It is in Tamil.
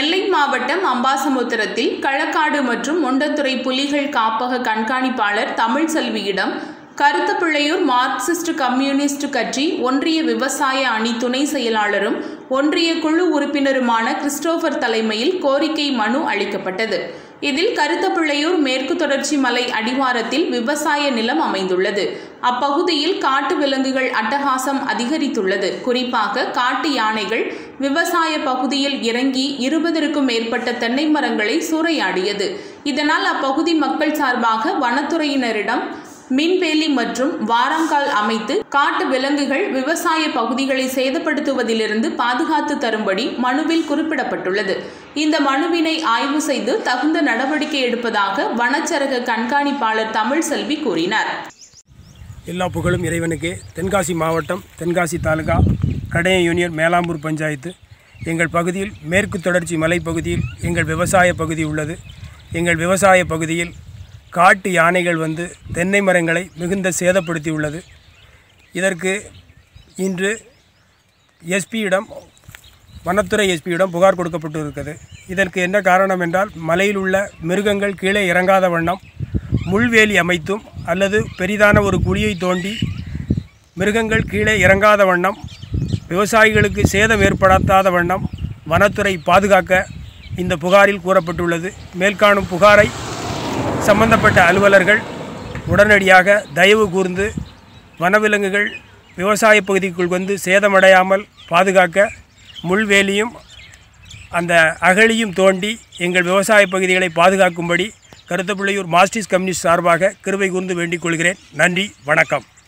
நெல்லை மாவட்டம் அம்பாசமுத்திரத்தில் களக்காடு மற்றும் முண்டத்துறை புலிகள் காப்பக கண்காணிப்பாளர் தமிழ்செல்வியிடம் கருத்தப்பிள்ளையூர் மார்க்சிஸ்ட் கம்யூனிஸ்ட் கட்சி ஒன்றிய விவசாய அணி துணை செயலாளரும் ஒன்றிய குழு உறுப்பினருமான கிறிஸ்டோபர் தலைமையில் கோரிக்கை மனு அளிக்கப்பட்டது. இதில் கருத்தப்பிள்ளையூர் மேற்கு தொடர்ச்சி மலை அடிவாரத்தில் விவசாய நிலம் அமைந்துள்ளது. அப்பகுதியில் காட்டு விலங்குகள் அட்டகாசம் அதிகரித்துள்ளது. குறிப்பாக காட்டு யானைகள் விவசாய பகுதியில் இறங்கி 20க்கும் மேற்பட்ட தென்னை மரங்களை சூறையாடியது. இதனால் அப்பகுதி மக்கள் சார்பாக வனத்துறையினரிடம் மின்வேலி மற்றும் வாரங்கால் அமைத்து காட்டு விலங்குகள் விவசாய பகுதிகளை சேதப்படுத்துவதிலிருந்து பாதுகாத்து தரும்படி மனுவில் குறிப்பிடப்பட்டுள்ளது. இந்த மனுவினை ஆய்வு செய்து தகுந்த நடவடிக்கை எடுப்பதாக வனச்சரக கண்காணிப்பாளர் தமிழ்செல்வி கூறினார். எல்லா புகழும் இறைவனுக்கே. தென்காசி மாவட்டம், தென்காசி தாலுகா, கடையம் யூனியன், மேலாம்பூர் பஞ்சாயத்து. எங்கள் பகுதியில் மேற்கு தொடர்ச்சி மலைப்பகுதியில் எங்கள் விவசாய பகுதி உள்ளது. எங்கள் விவசாய பகுதியில் காட்டு யானைகள் வந்து தென்னை மரங்களை மிகுந்த சேதப்படுத்தியுள்ளது. இதற்கு இன்று எஸ்பியிடம், வனத்துறை எஸ்பியிடம் புகார் கொடுக்கப்பட்டு இருக்கிறது. இதற்கு என்ன காரணம் என்றால், மலையில் உள்ள மிருகங்கள் கீழே இறங்காத வண்ணம் முள்வேலி அமைத்தும் அல்லது பெரிதான ஒரு குழியை தோண்டி மிருகங்கள் கீழே இறங்காத வண்ணம் விவசாயிகளுக்கு சேதம் ஏற்படுத்தாத வண்ணம் வனத்துறை பாதுகாக்க இந்த புகாரில் கூறப்பட்டுள்ளது. மேல்காணும் புகாரை சம்பந்தப்பட்ட அலுவலர்கள் உடனடியாக தயவு கூர்ந்து வனவிலங்குகள் விவசாய பகுதிக்குள் வந்து சேதமடையாமல் பாதுகாக்க முள்வேலியும் அந்த அகழியும் தோண்டி எங்கள் விவசாய பகுதிகளை பாதுகாக்கும்படி கருத்தப்பிள்ளையூர் மார்க்சிஸ்ட் கம்யூனிஸ்ட் சார்பாக கிருபை கூர்ந்து வேண்டிக் கொள்கிறேன். நன்றி, வணக்கம்.